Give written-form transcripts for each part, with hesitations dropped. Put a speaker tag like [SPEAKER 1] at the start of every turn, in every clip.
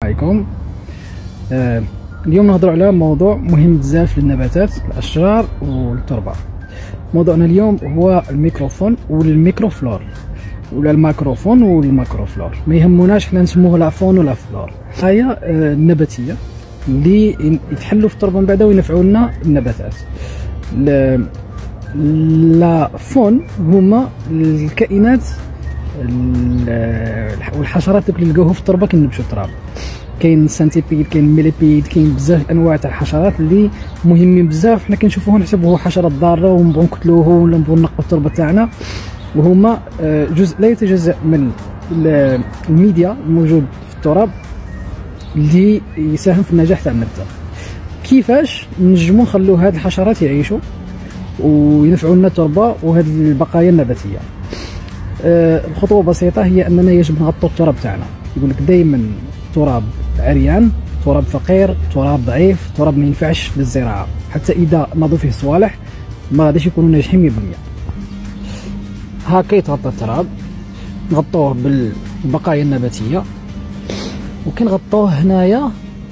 [SPEAKER 1] عليكم. اليوم نهضروا على موضوع مهم بزاف للنباتات، الاشجار والتربه. موضوعنا اليوم هو الميكروفون والميكروفلور، ولا الميكروفون والميكروفلور. ما يهموناش حنا نسموه لا فون ولا فلور. هي النباتيه اللي يتحلوا في التربه من بعد وينفعوا لنا النباتات. لا فون هما الكائنات والحشرات اللي نلقاوها في التربه كينبشوا التراب. كاين سانتيبيد، كاين ميليبيد، كاين بزاف انواع تاع الحشرات اللي مهمين بزاف. حنا كنشوفوه نحسبوه حشرات ضاره ونبغوا نقتلوه ولا نبغوا ننقوا التربه تاعنا، وهما جزء لا يتجزا من الميديا الموجود في التراب اللي يساهم في النجاح تاع النبته. كيفاش نجمو نخلو هاد الحشرات يعيشوا وينفعوا لنا التربه وهاد البقايا النباتيه؟ الخطوه بسيطه، هي اننا يجب نغطوا التراب تاعنا. يقول لك دائما تراب عريان، تراب فقير، تراب ضعيف، تراب ما ينفعش للزراعه. حتى اذا نضوا فيه صوالح ما غاديش يكونوا ناجحين 100%. هكا يتغطى التراب، نغطوه بالبقايا النباتيه، وكنغطوه هنايا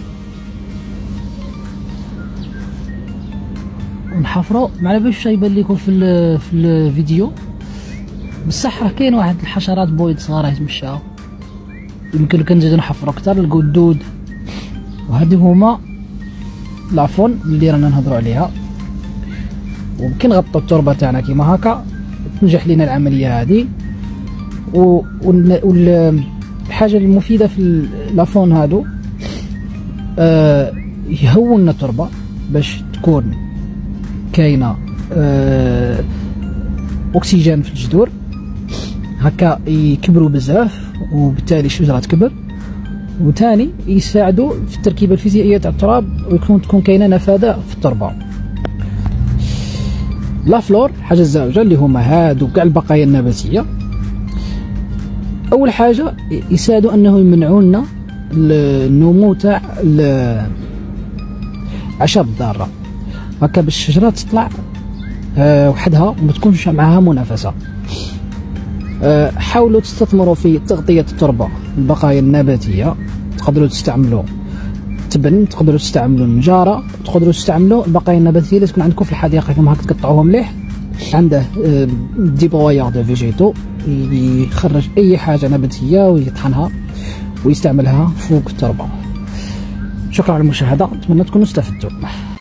[SPEAKER 1] ونحفروا معنا باش يبان لكم في الفيديو. بصح راه كاين واحد الحشرات بويض صغار يتمشاو، يمكن لك نزيدو نحفروا اكثر نلقاو الدود. وهادو هما لافون اللي رانا نهضروا عليها. وكي نغطوا التربه تاعنا كيما هكا تنجح لينا العمليه هذه. والحاجه المفيده في لافون هادو يهون التربه باش تكون كاينه اكسجين في الجذور، هكا يكبروا بزاف وبالتالي الشجره تكبر. وثاني يساعدوا في التركيبه الفيزيائيه تاع التراب تكون كاينه نفاذه في التربه. لا فلور حاجه الزوجه اللي هما هادو كاع البقايا النباتيه. اول حاجه يساعدوا انه يمنعوا لنا النمو تاع الاعشاب الضاره، هكا باش الشجره تطلع وحدها وما تكونش معها منافسه. حاولوا تستثمروا في تغطيه التربه البقايا النباتيه. تقدروا تستعملوا تبن، تقدروا تستعملوا النجاره، تقدروا تستعملوا البقايا النباتيه اللي تكون عندكم في الحديقه كما هكا تقطعوهم مليح. عنده ديبوايار دو فيجيتو يخرج اي حاجه نباتيه ويطحنها ويستعملها فوق التربه. شكرا على المشاهده، اتمنى تكونوا استفدتوا.